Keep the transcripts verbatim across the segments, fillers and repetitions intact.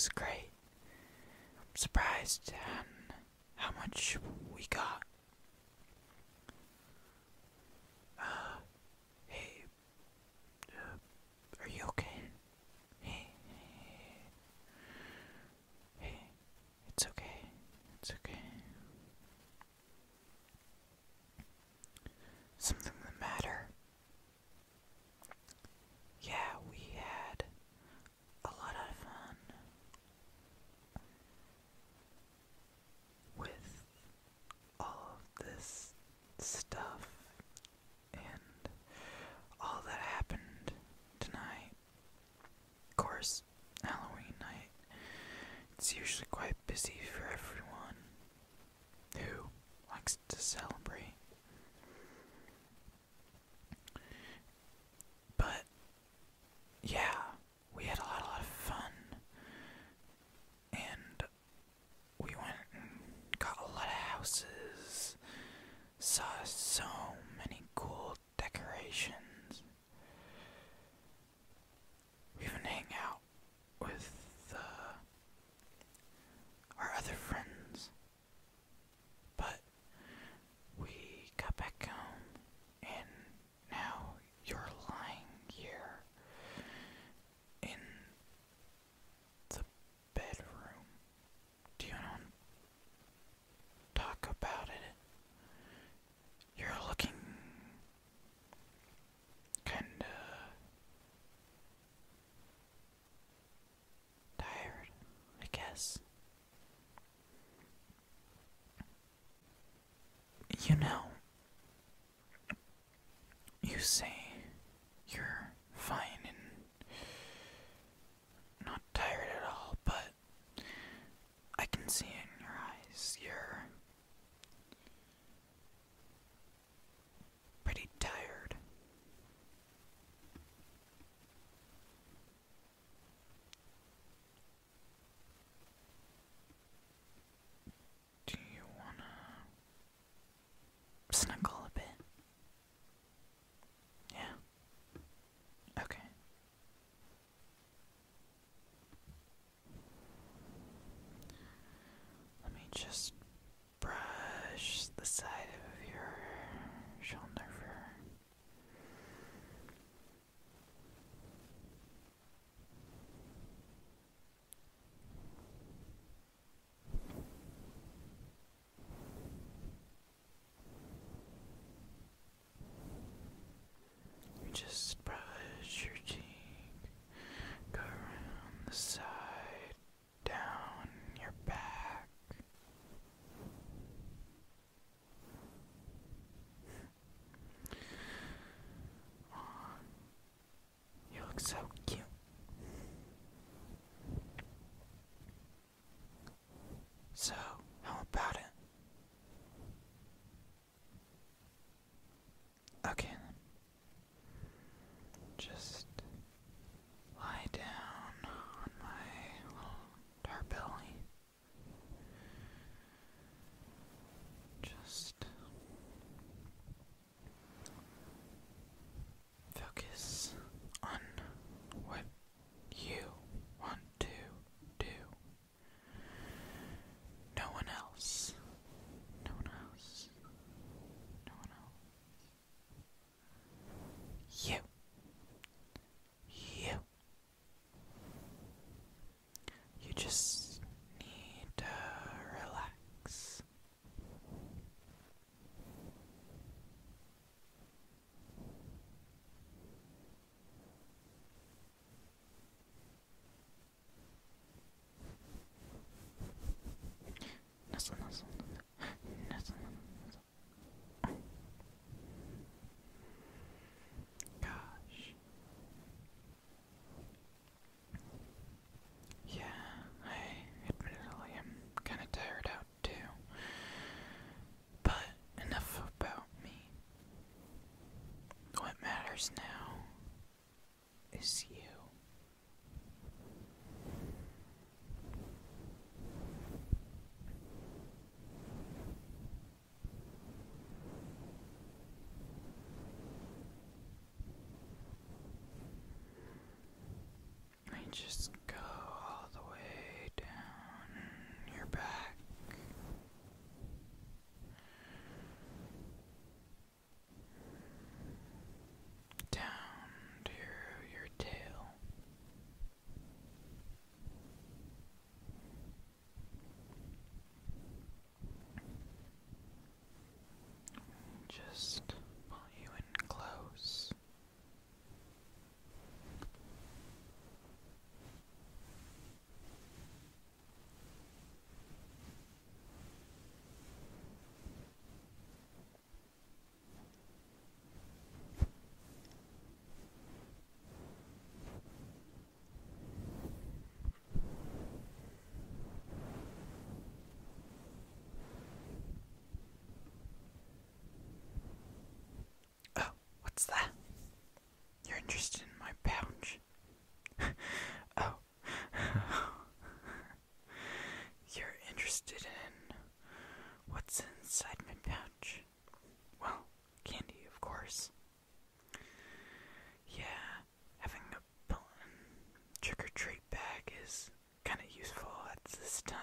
looks great. I'm surprised at how much we got. Uh, hey, uh, are you okay? Hey, hey, hey, it's okay, it's okay. Something the matter? Yeah, we had a lot of fun with all of this stuff and all that happened tonight. Of course, Halloween night, it's usually quite busy for everyone who likes to celebrate. But, yeah, we had a lot, a lot of fun, and we went and got a lot of houses, saw so many cool decorations. We even hang out with uh, our other friends, but we got back home, and now you're lying here in the bedroom. Do you want to talk about it? You're looking kinda tired, I guess. You know, you say you're fine and not tired at all, but I can see in your eyes you're pretty tired. Do you wanna snuggle a bit? Yeah? Okay. Let me just brush the side of your shoulder fur. You just brush your cheek, go around the side, down your back. Aw, you look so cute. So, how about it? Okay then. Just lie down on my little tar belly. Just focus on what you want to do. No one else. No one else. No one else. You. You. You just need to relax. Nuzzle, nuzzle, nuzzle, nuzzle. Gosh. Yeah, I admittedly am kinda tired out too. But enough about me. What matters now is you. Let me just go all the way just pull you in close. Oh, what's that? You're interested in my pouch? Oh. You're interested in what's inside my pouch? Well, candy, of course. Yeah, having a built-in trick-or-treat bag is kind of useful at this time.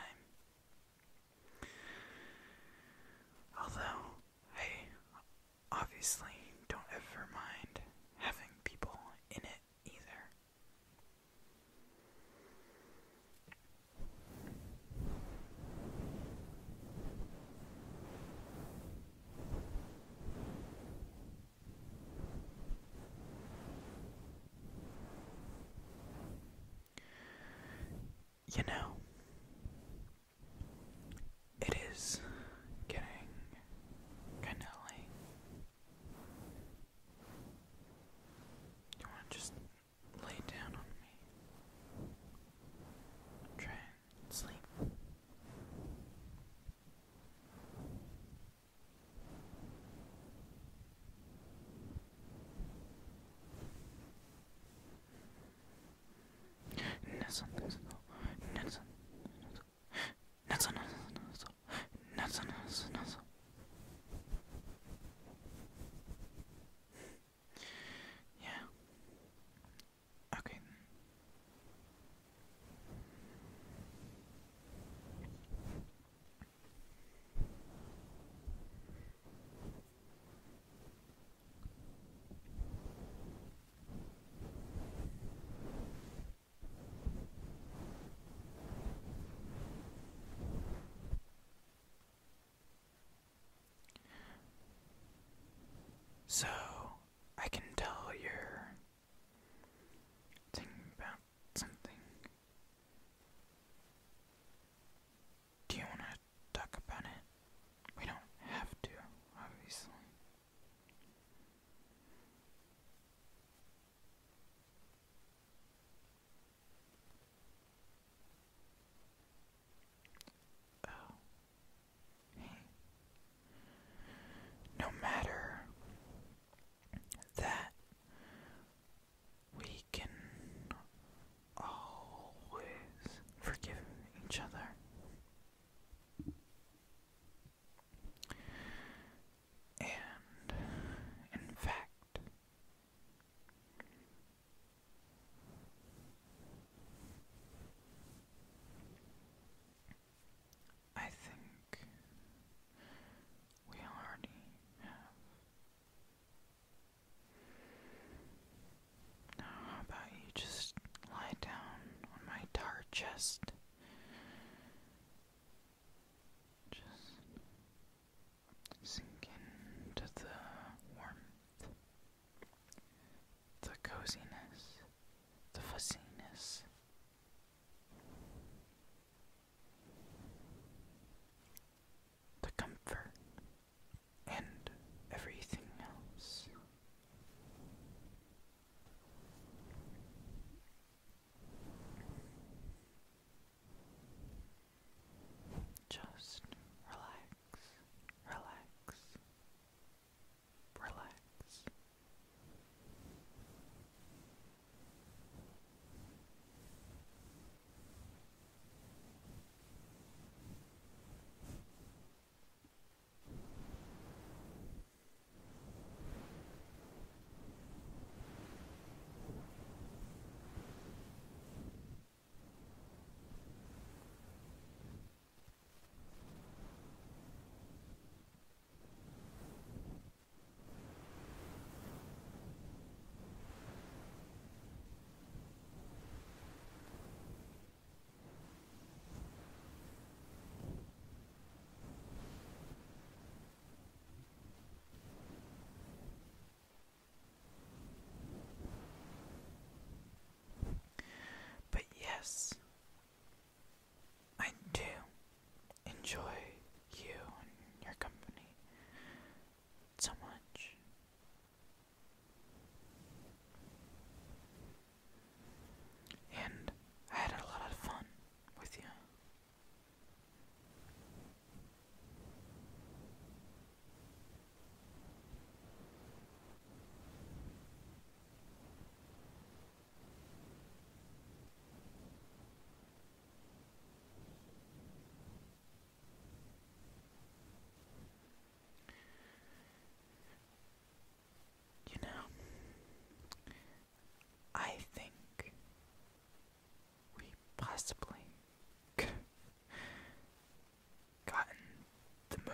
Although, I obviously don't ever mind having people in it either. You know, it is getting kinda late. You wanna just lay down on me? Try and sleep. Nestle, nestle, nestle,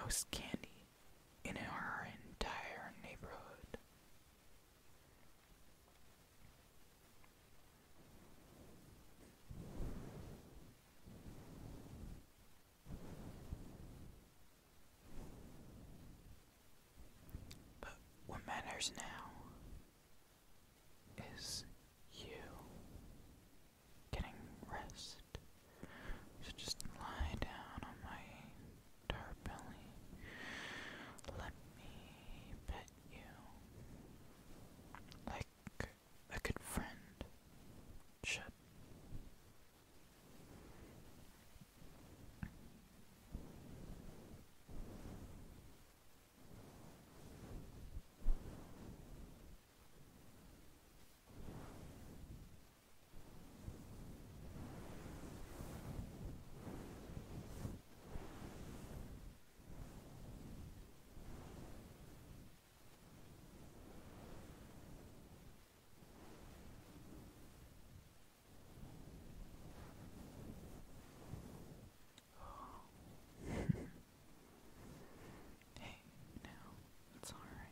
most candy in our entire neighborhood. But what matters now is you getting rest. So just lie down on my dark belly. Let me pet you like a good friend should. Hey, now, it's alright.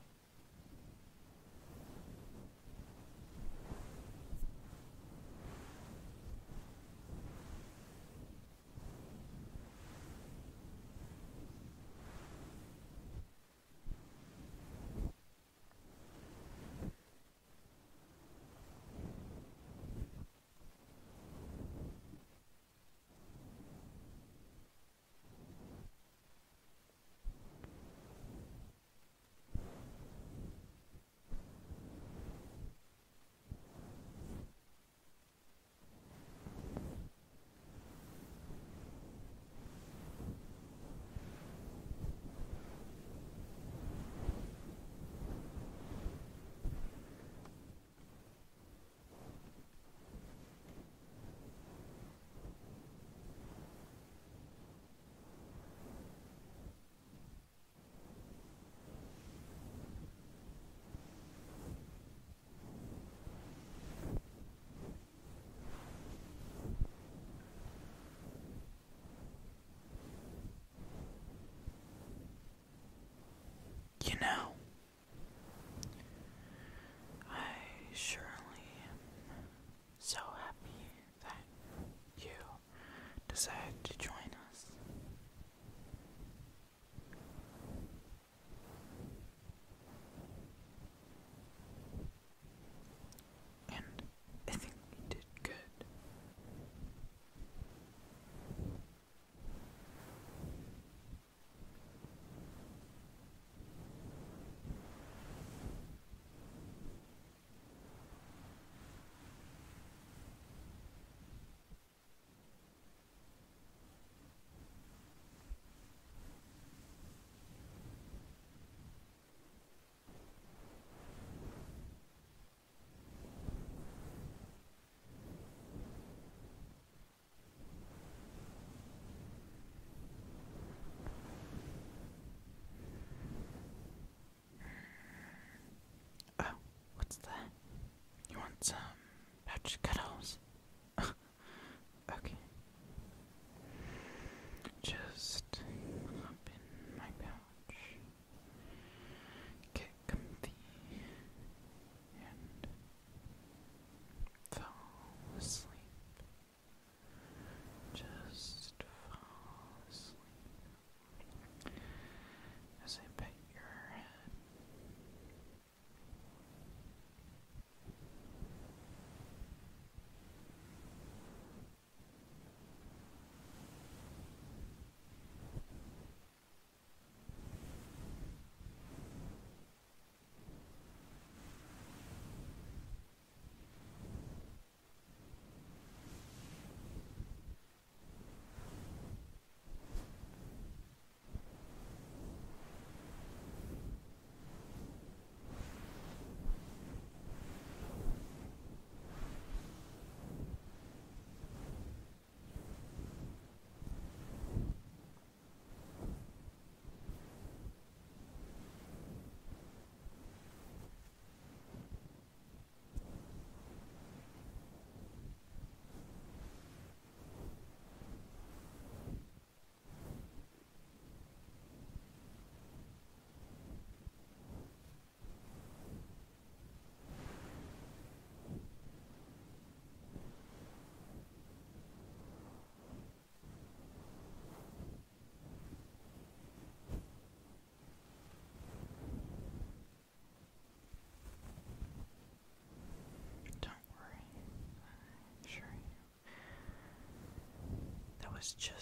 You know, I surely am so happy that you decided to join us. And I think we did good. Oh, what's that? You want some pouch cuddles? Okay. Just hop in my pouch, get comfy, and fall asleep. Just fall asleep as I pet your head. was just